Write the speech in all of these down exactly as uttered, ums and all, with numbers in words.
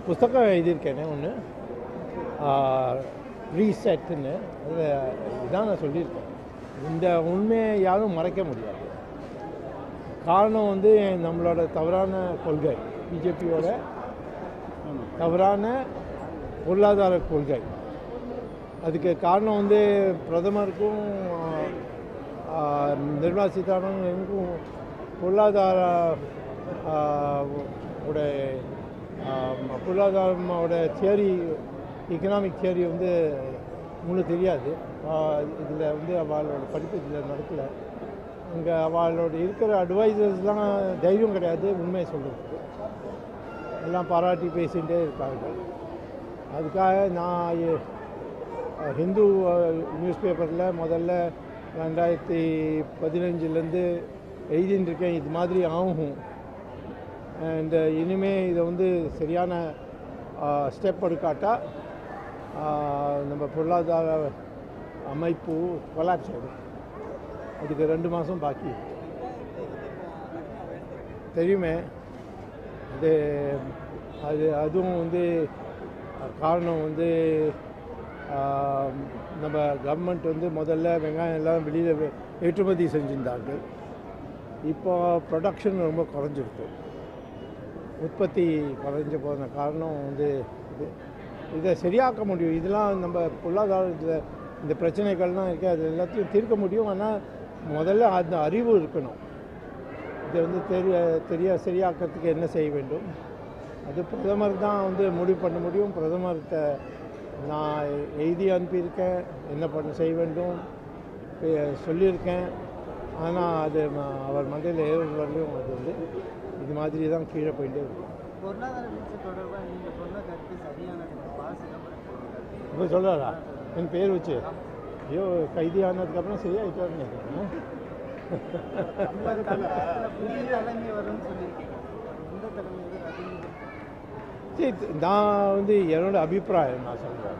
புத்தகம் எழுதியிருக்கேனே ஒன்று ரீசெட்டுன்னு. அது இதான் நான் சொல்லியிருக்கேன். இந்த உண்மையை யாரும் மறைக்க முடியாது. காரணம் வந்து நம்மளோட தவறான கொள்கை, பிஜேபியோட தவறான பொருளாதார கொள்கை. அதுக்கு காரணம் வந்து பிரதமருக்கும் நிர்மலா சீதாராமனுக்கும் பொருளாதார உடைய பொருளாதாரமோட தியரி, எக்கனாமிக் தியரி வந்து உங்களுக்கு தெரியாது. இதில் வந்து அவளோட படிப்பு இதில் நடக்கலை. அங்கே அவளோட இருக்கிற அட்வைசர்ஸ்லாம் தைரியம் கிடையாது உண்மையை சொல்கிறதுக்கு. எல்லாம் பாராட்டி பேசிகிட்டே இருக்காங்க. அதுக்காக நான் ஹிந்து நியூஸ் பேப்பரில் முதல்ல ரெண்டாயிரத்தி பதினஞ்சுலேருந்து எழுதின்னு இருக்கேன், இது மாதிரி ஆகும். அண்ட் இனிமேல் இதை வந்து சரியான ஸ்டெப் எடுக்காட்டா நம்ம பொருளாதார அமைப்பு கொலாப்ஸ் ஆகிடும். அதுக்கு ரெண்டு மாதம் பாக்கி தெரியுமே. அது அது அதுவும் வந்து காரணம் வந்து நம்ம கவர்மெண்ட் வந்து முதல்ல வெங்காயம் எல்லாம் வெளியில் ஏற்றுமதி செஞ்சிருந்தார்கள். இப்போ ப்ரொடக்ஷன் ரொம்ப குறைஞ்சிருக்கு, உற்பத்தி குறைஞ்ச போன காரணம் வந்து இது. இதை சரியாக்க முடியும். இதெல்லாம் நம்ம பொருளாதாரத்தில் இந்த பிரச்சனைகள்லாம் இருக்குது, அது எல்லாத்தையும் தீர்க்க முடியும். ஆனால் முதல்ல அந்த அறிவு இருக்கணும். இதை வந்து தெரிய தெரிய சரியாக்கிறதுக்கு என்ன செய்ய வேண்டும், அது பிரதமர் தான் வந்து முடிவு பண்ண முடியும். பிரதமர்கிட்ட நான் எழுதி அனுப்பியிருக்கேன், என்ன பண்ண செய்ய வேண்டும் சொல்லியிருக்கேன். ஆனால் அது அவர் மண்டையில் ஏறுவரையும் அது வந்து இது மாதிரி தான் கீழே போயிட்டே இருக்கும். பொருளாதார வீழ்ச்சி தொடர்பாக நீங்கள் சொன்ன கருத்து சரியானது. இப்போ சொல்கிறாரா என் பேர் வச்சு? ஐயோ, கைதி ஆனதுக்கப்புறம் சரியாயிட்டாருன்னு நினைக்கிறேன். புதிய தலைமை வரும்னு சொல்லியிருக்கீங்க. இந்த தலைமை சரி, நான் வந்து என்னோட அபிப்பிராயம் நான் சொல்கிறேன்.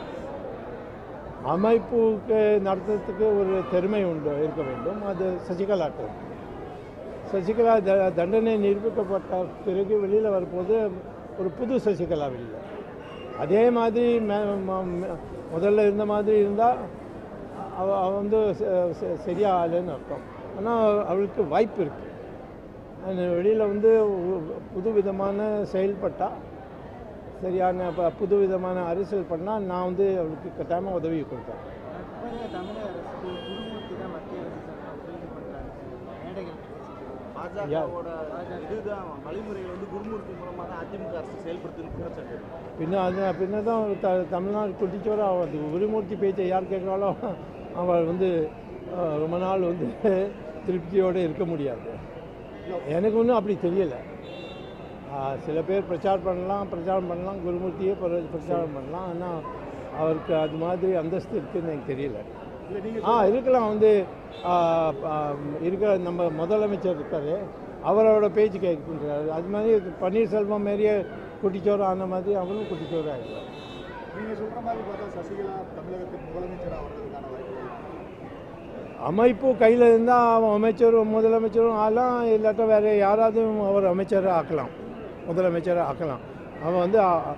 அமைப்புக்கு நடத்துறதுக்கு ஒரு திறமை உண்டு இருக்க வேண்டும். அது சசிகலாட்டு. சசிகலா த தண்டனை நிரூபிக்கப்பட்ட பிறகு வெளியில் வரும்போது ஒரு புது சசிகலா வெளியில். அதே மாதிரி முதல்ல இருந்த மாதிரி இருந்தால் அவ அவ வந்து சரியாக ஆளுன்னு அர்த்தம். ஆனால் அவளுக்கு வாய்ப்பு இருக்குது. வெளியில் வந்து புது விதமான செயல்பட்டால், சரியான இப்போ புது விதமான அரசியல் பண்ணால் நான் வந்து அவளுக்கு கட்டாயமாக உதவி கொடுத்தேன். தமிழக அரசு குருமூர்த்தி தான் மத்திய அரசு உதவி பண்ணுறாங்க. மேடைகள் பாஜகவோட இதுதான் வழிமுறைகள் வந்து குருமூர்த்தி மூலமாக தான் அதிமுக அரசு செயல்படுத்துன்னு குற்றச்சாட்டு. பின்ன அது பின்ன தான் த தமிழ்நாடு குட்டிச்சோரா அது குருமூர்த்தி பேச்சை யார் கேட்குறாலும் அவள் வந்து ரொம்ப நாள் வந்து திருப்தியோடு இருக்க முடியாது. எனக்கு ஒன்றும் அப்படி தெரியலை. சில பேர் பிரச்சாரம் பண்ணலாம் பிரச்சாரம் பண்ணலாம் குருமூர்த்தியே பிரச்சாரம் பண்ணலாம். ஆனால் அவருக்கு அது மாதிரி அந்தஸ்து இருக்குதுன்னு எனக்கு தெரியல. ஆ இருக்கலாம். வந்து இருக்கிற நம்ம முதலமைச்சர் இருக்காரு, அவரோட பேச்சு கேட்கின்றாரு. அது மாதிரி பன்னீர்செல்வம் மாரியே குட்டிச்சோறு ஆன மாதிரி அவரும் குட்டிச்சோறு ஆகிடுவார். நீங்கள் சொல்கிற மாதிரி பார்த்தா சசிகலா தமிழகத்தின் முதலமைச்சர் ஆகிறதுக்கான வாய்ப்பு அமைப்பு கையில் இருந்தால் அவன் அமைச்சரும் முதலமைச்சரும் ஆகலாம். இல்லாட்டா வேறு யாராவது அவர் அமைச்சரை ஆக்கலாம், முதலமைச்சரை ஆக்கலாம். அவன் வந்து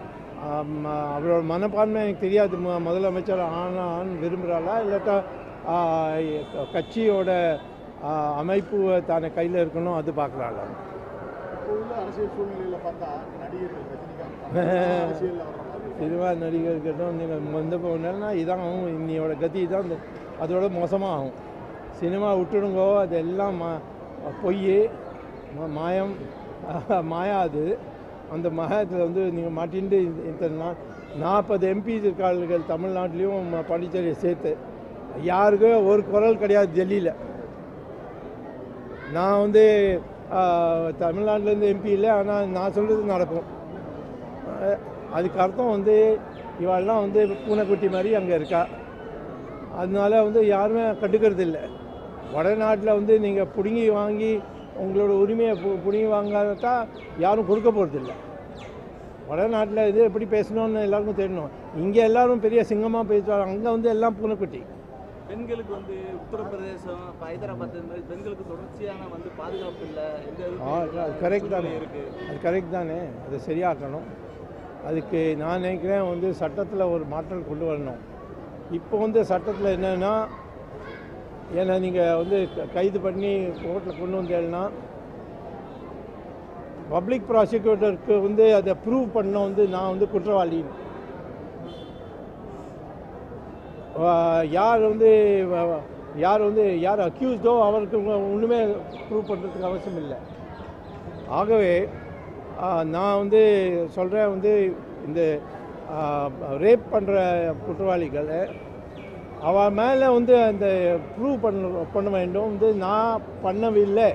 அவரோட மனப்பான்மை எனக்கு தெரியாது. முதலமைச்சர் ஆனான்னு விரும்புகிறாளா, இல்லாட்டா கட்சியோட அமைப்பு தானே கையில் இருக்கணும் அது பார்க்குறாளா? அரசியல் சூழ்நிலையில் பார்த்தா நடிகர்கள் ரஜினிகாந்த் சினிமா நடிகர்கிட்டும் நீங்கள் வந்து போனா இதான் ஆகும். இன்னையோட கதி தான் அதோட மோசமாக ஆகும். சினிமா விட்டுடுங்கோ, அதெல்லாம் மா பொய் மாயம் மாயாது. அந்த மாயத்தில் வந்து நீங்கள் மாட்டின்ட்டு இந்த நாற்பது எம்பி இருக்கார்கள் தமிழ்நாட்டிலையும் பாண்டிச்சேரியை சேர்த்து. யாருக்கும் ஒரு குரல் கிடையாது டெல்லியில். நான் வந்து தமிழ்நாட்டிலேருந்து எம்பி இல்லை, ஆனால் நான் சொல்கிறது நடக்கும். அதுக்கு அர்த்தம் வந்து இவாளெலாம் வந்து பூனைக்குட்டி மாதிரி அங்கே இருக்கா. அதனால வந்து யாருமே கண்டுக்கிறது இல்லை. வடநாட்டில் வந்து நீங்கள் பிடுங்கி வாங்கி உங்களோட உரிமையை பிடுங்கி வாங்காட்டா யாரும் கொடுக்க போகிறதில்ல. வடநாட்டில் இது எப்படி பேசணும்னு எல்லாருக்கும் தெரியணும். இங்கே எல்லோரும் பெரிய சிங்கமாக பேசுவாங்க, அங்கே வந்து எல்லாம் பூனைக்குட்டி. பெண்களுக்கு வந்து உத்தரப்பிரதேசம் ஹைதராபாத் மாதிரி பெண்களுக்கு தொடர்ச்சியான வந்து பாதுகாப்பு இல்லை. அது கரெக்ட் தானே, அது கரெக்ட் தானே. அதை சரியாக்கணும். அதுக்கு நான் நினைக்கிறேன் வந்து சட்டத்தில் ஒரு மாற்றம் கொண்டு வரணும். இப்போ வந்து சட்டத்தில் என்னென்னா, ஏன்னா நீங்கள் வந்து கைது பண்ணி கோர்ட்டில் கொண்டு வந்தேன்னா பப்ளிக் ப்ராசிக்யூட்டருக்கு வந்து அதை ப்ரூவ் பண்ண வந்து நான் வந்து குற்றவாளி, யார் வந்து யார் வந்து யார் அக்யூஸ்டோ அவருக்கு ஒன்றுமே ப்ரூவ் பண்ணுறதுக்கு அவசியம் இல்லை. ஆகவே நான் வந்து சொல்கிறேன் வந்து இந்த ரேப் பண்ணுற குற்றவாளிகளை அவ மேலே வந்து அந்த ப்ரூவ் பண்ண பண்ண வேண்டும். வந்து நான் பண்ணவில்லை,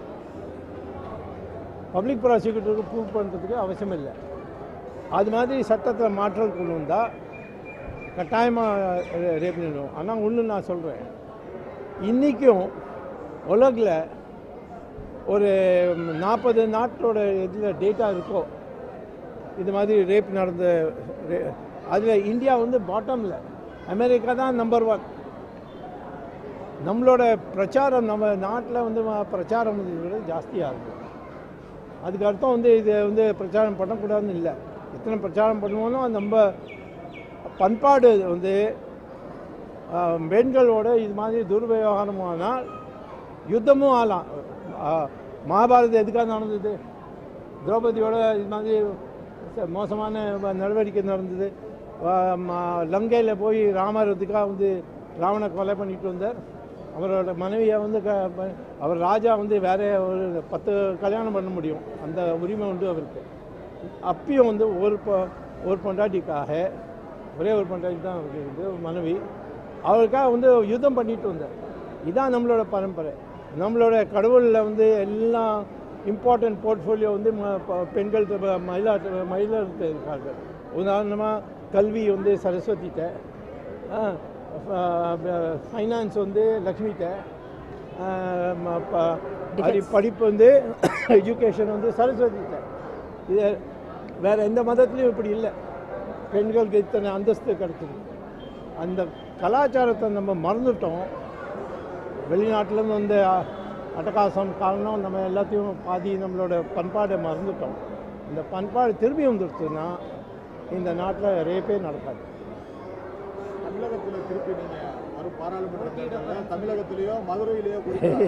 பப்ளிக் ப்ராசிக்யூட்டருக்கு ப்ரூவ் பண்ணுறதுக்கு அவசியம் இல்லை. அது மாதிரி சட்டத்தில் மாற்றம் கொண்டு வந்தால் கட்டாயமாக ரேப் பண்ணணும். ஆனால் ஒன்று நான் சொல்கிறேன், இன்றைக்கும் உலகில் ஒரு நாற்பது நாட்டோட இதில் டேட்டா இருக்கோ இது மாதிரி ரேப் நடந்த, அதில் இந்தியா வந்து பாட்டமில், அமெரிக்கா தான் நம்பர் ஒன். நம்மளோட பிரச்சாரம் நம்ம நாட்டில் வந்து பிரச்சாரம் வந்து ஜாஸ்தியாக இருக்கும். அதுக்கு அர்த்தம் வந்து இதை வந்து பிரச்சாரம் பண்ணக்கூடாதுன்னு இல்லை, எத்தனை பிரச்சாரம் பண்ணுவோம்னா நம்ம பண்பாடு வந்து பெண்களோட இது மாதிரி துர்விவகாரமானால் யுத்தமும் ஆகலாம். மகாபாரதம் எதுக்காக நடந்தது? திரௌபதியோட இது மாதிரி மோசமான நடவடிக்கை நடந்தது. லங்கையில் போய் ராமர் இதுக்காக வந்து ராவணை கொலை பண்ணிட்டு வந்தார். அவரோட மனைவியை வந்து க அவர் ராஜா வந்து வேற ஒரு பத்து கல்யாணம் பண்ண முடியும், அந்த உரிமை உண்டு அவருக்கு. அப்பயும் வந்து ஒரு ஒரு பொண்டாட்டிக்காக, ஒரே ஒரு பொண்டாட்டி தான் அவருக்கு இருக்குது மனைவி, அவருக்காக வந்து யுத்தம் பண்ணிட்டு வந்தார். இதுதான் நம்மளோட பரம்பரை. நம்மளோட கடவுளில் வந்து எல்லாம் இம்பார்ட்டன்ட் போர்ட்ஃபோலியோ வந்து பெண்கள் மயிலா மயிலருக்கு இருக்கார்கள். உதாரணமாக கல்வி வந்து சரஸ்வதிட்ட, ஃபைனான்ஸ் வந்து லக்ஷ்மிட்ட, படிப்பு வந்து எஜுகேஷன் வந்து சரஸ்வதிட்ட. இது வேறு எந்த மதத்துலேயும் இப்படி இல்லை. பெண்களுக்கு இத்தனை அந்தஸ்து கிடச்சிது. அந்த கலாச்சாரத்தை நம்ம மறந்துட்டோம். வெளிநாட்டிலேருந்து வந்து அட்டகாசம் காரணம் நம்ம எல்லாத்தையும் பாதி நம்மளோட பண்பாடை மறந்துட்டோம். இந்த பண்பாடு திரும்பி வந்துடுச்சுன்னா இந்த நாட்டில் ரேப்பே நடக்காது. தமிழகத்தில் திருப்பி நீங்கள் வரும் பாராளுமன்ற தமிழகத்திலேயோ மதுரையிலேயோ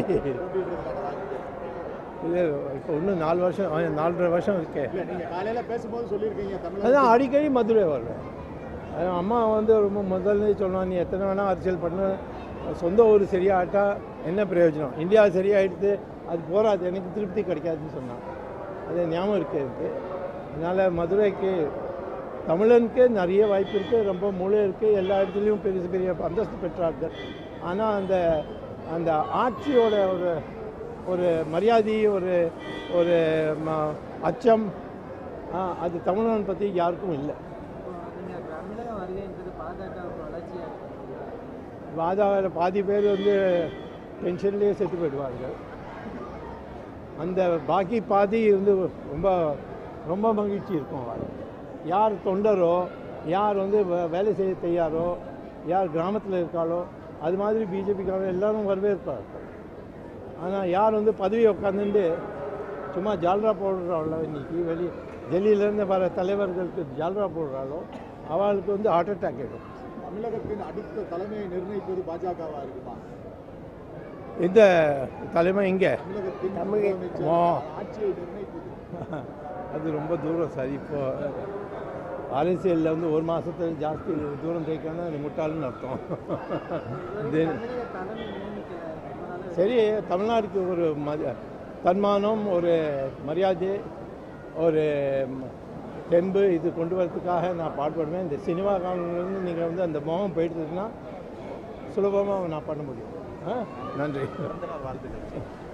இல்லை, இப்போ இன்னும் நாலு வருஷம் நாலரை வருஷம் இருக்கே. நீங்கள் காலையில் பேசும்போது சொல்லியிருக்கீங்க தமிழ். அதான் அடிக்கடி மதுரை வருவேன். அம்மா வந்து ரொம்ப முதல்ல சொன்னான், நீ எத்தனை வேணால் அரசியல் பண்ண, சொந்த ஊர் சரியாகிட்டா என்ன பிரயோஜனம், இந்தியா சரியாயிடுது அது போகாது, எனக்கு திருப்தி கிடைக்காதுன்னு சொன்னான். அது ஞாபகம் இருக்குது எனக்கு. அதனால் மதுரைக்கு தமிழனுக்கு நிறைய வாய்ப்பு இருக்குது, ரொம்ப மூளை இருக்குது, எல்லா இடத்துலையும் பெரிய பெரிய அந்தஸ்து பெற்றார்கள். ஆனால் அந்த அந்த ஆட்சியோட ஒரு ஒரு மரியாதை, ஒரு ஒரு அச்சம், அது தமிழன் பற்றி யாருக்கும் இல்லை. பாஜக பாதி பேர் வந்து பென்ஷன்லேயே செத்து போயிடுவார்கள். அந்த பாக்கி பாதி வந்து ரொம்ப ரொம்ப மகிழ்ச்சி இருக்கும். யார் தொண்டரோ, யார் வந்து வேலை செய்ய தயாரோ, யார் கிராமத்தில் இருக்காளோ, அது மாதிரி பிஜேபிக்காரங்க எல்லோரும் வரவேற்பார்கள். ஆனால் யார் வந்து பதவி உட்காந்துட்டு சும்மா ஜால்ரா போடுறாளோ, இன்றைக்கி வெளி டெல்லியிலேருந்து வர தலைவர்களுக்கு ஜால்ரா போடுறாளோ, அவளுக்கு வந்து ஹார்ட் அட்டாக் ஆகிடும். தமிழகத்தின் அடுத்த தலைமையை நிர்ணயிப்பது பாஜகவாக இருக்குமா? இந்த தலைமை இங்கே ஆட்சியை நிர்ணயிப்பது அது ரொம்ப தூரம் சார். இப்போ அரசியலில் வந்து ஒரு மாதத்துல ஜாஸ்தி தூரம் தேய்க்கணும்னா அது முட்டாளுன்னு அர்த்தம். சரி, தமிழ்நாடுக்கு ஒரு ம தன்மானம், ஒரு மரியாதை, ஒரு தெம்பு இது கொண்டு வரதுக்காக நான் பாடுபடுவேன். இந்த சினிமா காலத்துலேருந்து நீங்கள் வந்து அந்த மோகம் போயிட்டுதுன்னா சுலபமாக நான் பண்ண முடியும். நன்றி.